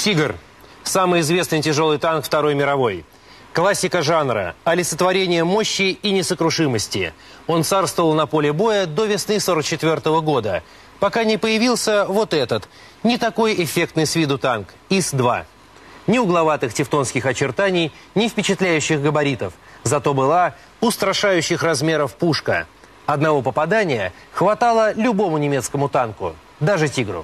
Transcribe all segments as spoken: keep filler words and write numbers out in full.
«Тигр» – самый известный тяжелый танк Второй мировой. Классика жанра, олицетворение мощи и несокрушимости. Он царствовал на поле боя до весны сорок четвёртого года, пока не появился вот этот, не такой эффектный с виду танк – ИС два. Ни угловатых тевтонских очертаний, ни впечатляющих габаритов. Зато была устрашающих размеров пушка. Одного попадания хватало любому немецкому танку, даже «Тигру».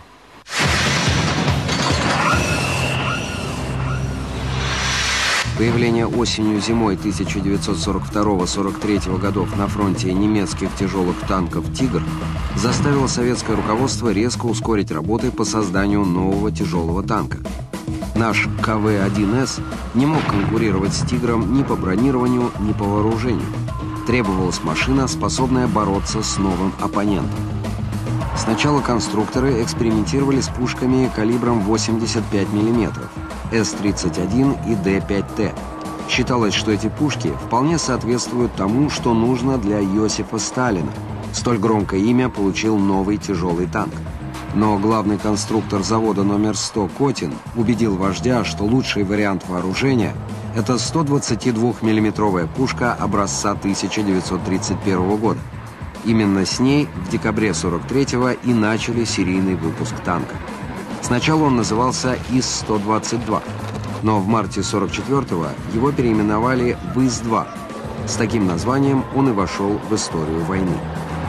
Появление осенью-зимой тысяча девятьсот сорок второго — сорок третьего годов на фронте немецких тяжелых танков «Тигр» заставило советское руководство резко ускорить работы по созданию нового тяжелого танка. Наш ка вэ один эс не мог конкурировать с «Тигром» ни по бронированию, ни по вооружению. Требовалась машина, способная бороться с новым оппонентом. Сначала конструкторы экспериментировали с пушками калибром восемьдесят пять миллиметров, эс тридцать один и дэ пять тэ. Считалось, что эти пушки вполне соответствуют тому, что нужно для Иосифа Сталина. Столь громкое имя получил новый тяжелый танк. Но главный конструктор завода номер сто Котин убедил вождя, что лучший вариант вооружения – это сто двадцатидвухмиллиметровая пушка образца тысяча девятьсот тридцать первого года. Именно с ней в декабре сорок третьего и начали серийный выпуск танка. Сначала он назывался ИС сто двадцать два, но в марте сорок четвёртого его переименовали в ИС два. С таким названием он и вошел в историю войны.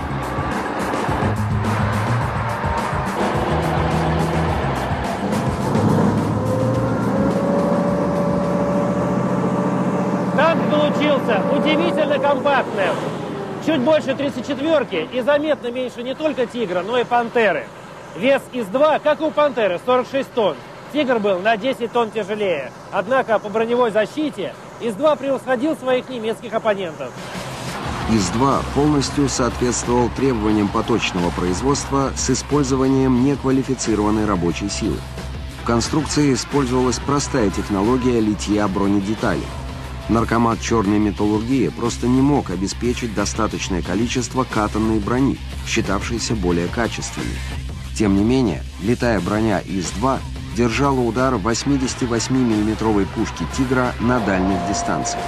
Танк получился удивительно компактным. Чуть больше тридцать четвёрки и заметно меньше не только «Тигра», но и «Пантеры». Вес ИС два, как и у «Пантеры», сорок шесть тонн. «Тигр» был на десять тонн тяжелее. Однако по броневой защите ИС два превосходил своих немецких оппонентов. ИС два полностью соответствовал требованиям поточного производства с использованием неквалифицированной рабочей силы. В конструкции использовалась простая технология литья бронедеталей. Наркомат черной металлургии просто не мог обеспечить достаточное количество катанной брони, считавшейся более качественной. Тем не менее, литая броня ИС два держала удар восьмидесятивосьмимиллиметровой пушки «Тигра» на дальних дистанциях.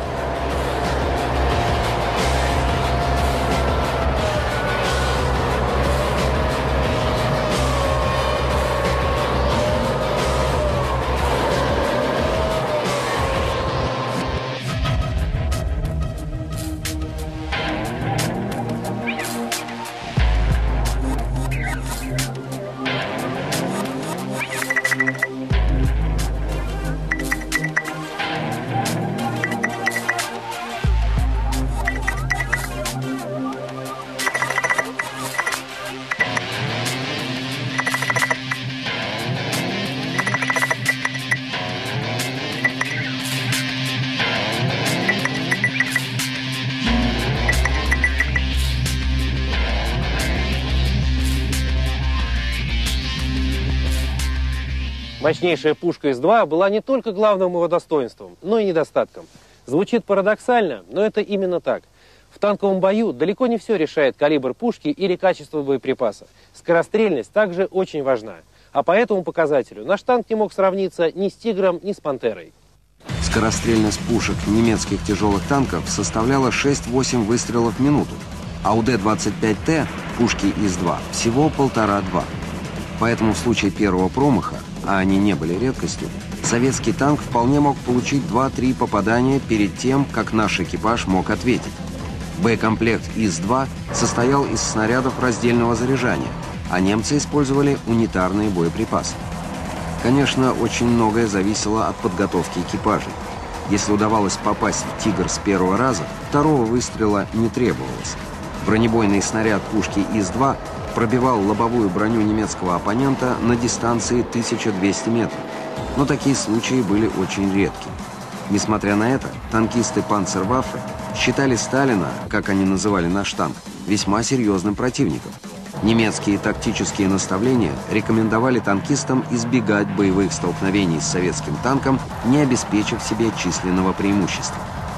Мощнейшая пушка ИС два была не только главным его достоинством, но и недостатком. Звучит парадоксально, но это именно так. В танковом бою далеко не все решает калибр пушки или качество боеприпасов. Скорострельность также очень важна. А по этому показателю наш танк не мог сравниться ни с «Тигром», ни с «Пантерой». Скорострельность пушек немецких тяжелых танков составляла шесть-восемь выстрелов в минуту, а у дэ двадцать пять тэ пушки ИС два всего полтора-два. Поэтому в случае первого промаха, а они не были редкостью, советский танк вполне мог получить два-три попадания перед тем, как наш экипаж мог ответить. Боекомплект ИС два состоял из снарядов раздельного заряжания, а немцы использовали унитарные боеприпасы. Конечно, очень многое зависело от подготовки экипажей. Если удавалось попасть в «Тигр» с первого раза, второго выстрела не требовалось. Бронебойный снаряд пушки ИС два пробивал лобовую броню немецкого оппонента на дистанции тысяча двести метров. Но такие случаи были очень редки. Несмотря на это, танкисты «Панцерваффе» считали Сталина, как они называли наш танк, весьма серьезным противником. Немецкие тактические наставления рекомендовали танкистам избегать боевых столкновений с советским танком, не обеспечив себе численного преимущества.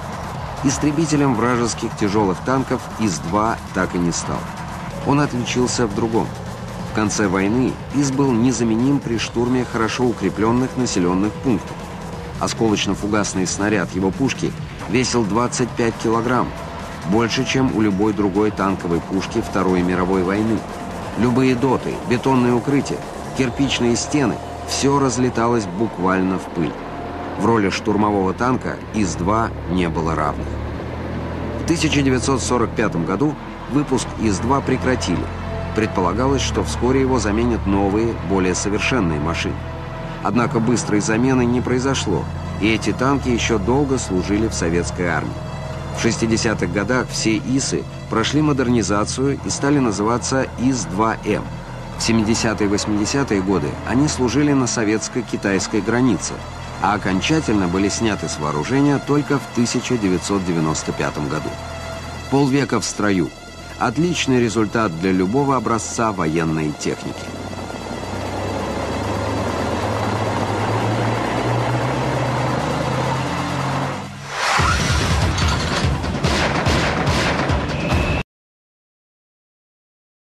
Истребителем вражеских тяжелых танков ИС два так и не стал. Он отличился в другом. В конце войны ИС был незаменим при штурме хорошо укрепленных населенных пунктов. Осколочно-фугасный снаряд его пушки весил двадцать пять килограмм, больше, чем у любой другой танковой пушки Второй мировой войны. Любые доты, бетонные укрытия, кирпичные стены – все разлеталось буквально в пыль. В роли штурмового танка ИС-два не было равных. В тысяча девятьсот сорок пятом году выпуск ИС-два прекратили. Предполагалось, что вскоре его заменят новые, более совершенные машины. Однако быстрой замены не произошло, и эти танки еще долго служили в советской армии. В шестидесятых годах все ИСы прошли модернизацию и стали называться ИС-два эм. В семидесятые и восьмидесятые годы они служили на советско-китайской границе, а окончательно были сняты с вооружения только в тысяча девятьсот девяносто пятом году. Полвека в строю – отличный результат для любого образца военной техники.